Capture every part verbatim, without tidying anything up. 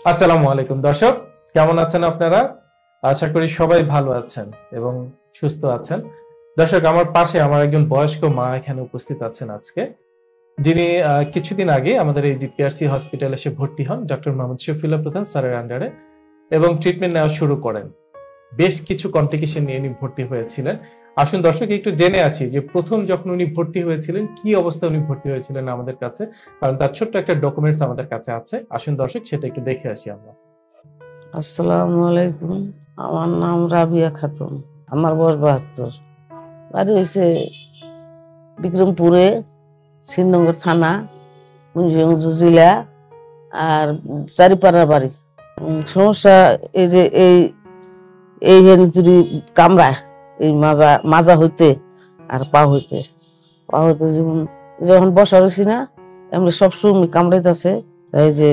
আসসালামু আলাইকুম দর্শক, কেমন আছেন আপনারা? আশা করি সবাই ভালো আছেন এবং সুস্থ আছেন। দর্শক, আমার পাশে আমার একজন বয়স্ক মা এখানে উপস্থিত আছেন আজকে, যিনি কিছুদিন আগে আমাদের এই ডিপিআরসি হসপিটালে এসে ভর্তি হন ডক্টর মোহাম্মদ শফিউল্লাহ প্রধান স্যারের আন্ডারে এবং ট্রিটমেন্ট নেওয়া শুরু করেন। বেশ কিছু কমপ্লিকেশন নিয়ে উনি ভর্তি হয়েছিলেন। আসুন দর্শক, একটু জেনে আসি যে প্রথম যখন উনি ভর্তি হয়েছিলেন কি অবস্থায় উনি ভর্তি হয়েছিলেন আমাদের কাছে, কারণ তার ছোট্ট একটা ডকুমেন্টস আমাদের কাছে আছে। আসুন দর্শক, সেটা একটু দেখে আসি আমরা। আসসালামু আলাইকুম, আমার নাম রাবিয়া খাতুন, আমার বয়স বাহাত্তর। বাড়ি হয়েছে বিক্রমপুরে, শ্রীনগর থানা, মুন্সিগঞ্জ জেলা, আর চারিপাড়ার বাড়ি। সমস্যা এই যে এই এই যদি কামড়ায়, এই মাজা মাজা হইতে আর পা হইতে পা হইতে যেমন যখন বসা রয়েছি না, এমনি সবসময় কামড়াইতেছে। এই যে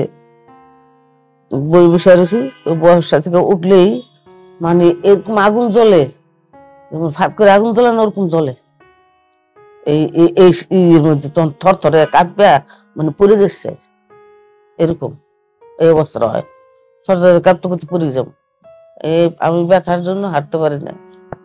বই বসে রয়েছি, তো বসা থেকে উঠলেই মানে এরকম আগুন জ্বলে, যেমন ফাট করে আগুন জ্বলে না ওরকম জ্বলে। এই এর মধ্যে তখন থর থরে কাঁপবে, মানে পড়ে যাচ্ছে এরকম এই অবস্থা হয়। থর থরে কাঁপতে করতে পড়ে যাব। এই আমি ব্যথার জন্য হাঁটতে পারি না,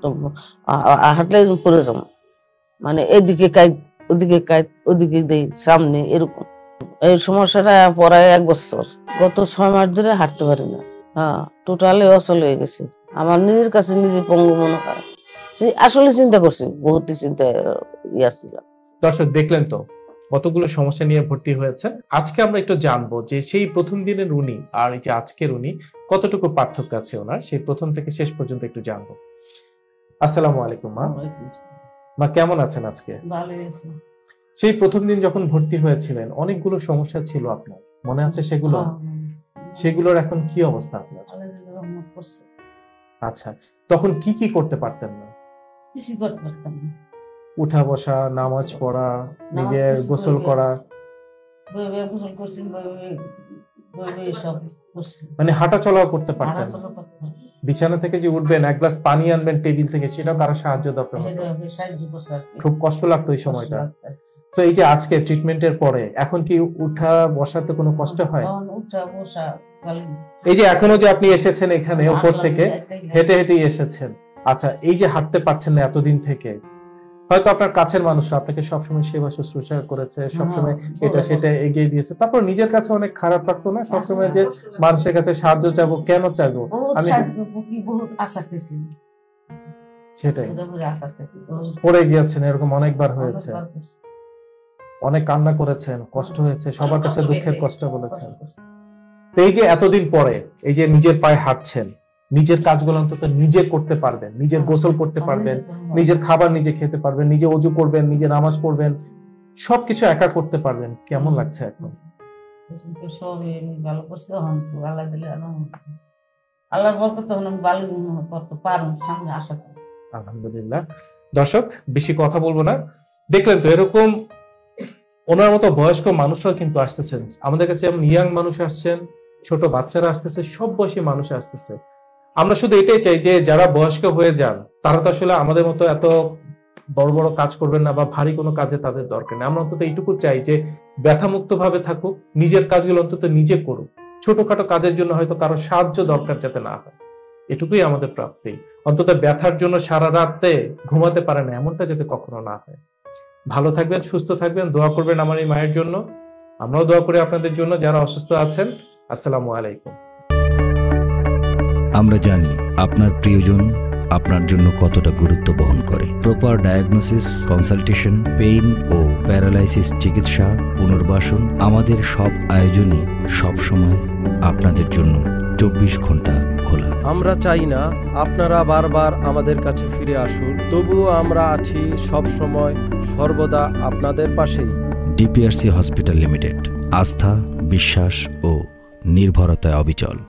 হাঁটলে পড়ে যাবো, মানে এদিকে কাইট ওদিকে কাইট ওদিকে দেই সামনে এরকম। এই সমস্যাটা পড়ায় এক বছর, গত ছয় মাস ধরে হাঁটতে পারি না। হ্যাঁ, টোটালি অচল হয়ে গেছে। আমার নিজের কাছে নিজে পঙ্গু মনে হয়। আসলে চিন্তা করছি, বহুত চিন্তা ইয়া ছিল। দর্শক, দেখলেন তো কতগুলো সমস্যা নিয়ে ভর্তি হয়েছে। আজকে আমরা একটু জানবো যে সেই প্রথম দিনের উনি আর এই যে আজকের উনি কতটুকু পার্থক্য আছে ওনার, সেই প্রথম থেকে শেষ পর্যন্ত একটু জানবো। আসসালামু আলাইকুম মা। মা কেমন আছেন আজকে? ভালো আছি। সেই প্রথম দিন যখন ভর্তি হয়েছিলেন অনেকগুলো সমস্যা ছিল আপনার, মনে আছে সেগুলো? সেগুলোর এখন কি অবস্থা আপনার? আচ্ছা, তখন কি কি করতে পারতেন না? কিছু করতে পারতাম না। উঠা বসা, নামাজ পড়া, নিজের গোসল করা, মানে হাঁটা চলাও করতে পারতেন? বিছানা থেকে যে উঠবেন, এক গ্লাস পানি আনবেন টেবিল থেকে, সেটাও কারো সাহায্য দরকার হতো। খুব কষ্ট লাগতো ওই সময়টা। তো এই যে আজকে ট্রিটমেন্টের পরে এখন কি উঠা বসাতে কোনো কষ্ট হয়? এই যে এখনো যে আপনি এসেছেন এখানে উপর থেকে হেঁটে হেঁটেই এসেছেন, আচ্ছা এই যে হাঁটতে পারছেন না এতদিন থেকে, হয়তো আপনার কাছের মানুষরা আপনাকে সবসময় সেবা শুশ্রূষা করেছে, সবসময় এটা সেটা এগিয়ে দিয়েছে, তারপর নিজের কাছে অনেক খারাপ লাগতো না সবসময় যে মানুষের কাছে সাহায্য চাইবো, কেন চাইবো? আমি সেটাই পড়ে গিয়েছেন, এরকম অনেকবার হয়েছে, অনেক কান্না করেছেন, কষ্ট হয়েছে, সবার কাছে দুঃখের কষ্ট বলেছেন। তো এই যে এতদিন পরে এই যে নিজের পায়ে হাঁটছেন, নিজের কাজগুলো অন্তত নিজে করতে পারবেন, নিজের গোসল করতে পারবেন, নিজের খাবার নিজে খেতে পারবেন, নিজে ওযু করবেন, নিজে নামাজ পড়বেন, সবকিছু একা করতে পারবেন, কেমন লাগছে এখন? আলহামদুলিল্লাহ। দর্শক, বেশি কথা বলবো না। দেখলেন তো, এরকম ওনার মতো বয়স্ক মানুষরাও কিন্তু আসতেছেন আমাদের কাছে, যেমন ইয়াং মানুষ আসছেন, ছোট বাচ্চারা আসতেছে, সব বয়সী মানুষ আসতেছে। আমরা শুধু এটাই চাই যে যারা বয়স্ক হয়ে যান তারা তো আসলে আমাদের মতো এত বড় বড় কাজ করবেন না বা ভারী কোনো কাজে তাদের দরকার নেই। আমরা অন্তত এইটুকু চাই যে ব্যথামুক্ত ভাবে থাকুক, নিজের কাজগুলো অন্তত নিজে করুক, ছোটখাটো কাজের জন্য হয়তো কারো সাহায্য দরকার যাতে না হয়, এটুকুই আমাদের প্রাপ্তি। অন্তত ব্যথার জন্য সারা রাতে ঘুমাতে পারে না এমনটা যাতে কখনো না হয়। ভালো থাকবেন, সুস্থ থাকবেন, দোয়া করবেন আমার এই মায়ের জন্য, আমরাও দোয়া করি আপনাদের জন্য যারা অসুস্থ আছেন। আসসালামু আলাইকুম। আমরা জানি আপনার প্রিয়জন আপনার জন্য কতটা গুরুত্ব বহন করে। প্রপার ডায়াগনোসিস, কনসালটেশন, পেইন ও প্যারালাইসিস চিকিৎসা, পুনর্বাসন, আমাদের সব আয়োজনে সবসময় আপনাদের জন্য চব্বিশ ঘন্টা খোলা। আমরা চাই না আপনারা বারবার আমাদের কাছে ফিরে আসুন, তবুও আমরা আছি সব সময় সর্বদা আপনাদের পাশেই। ডিপিআরসি হসপিটাল লিমিটেড, আস্থা, বিশ্বাস ও নির্ভরতায় অবিচল।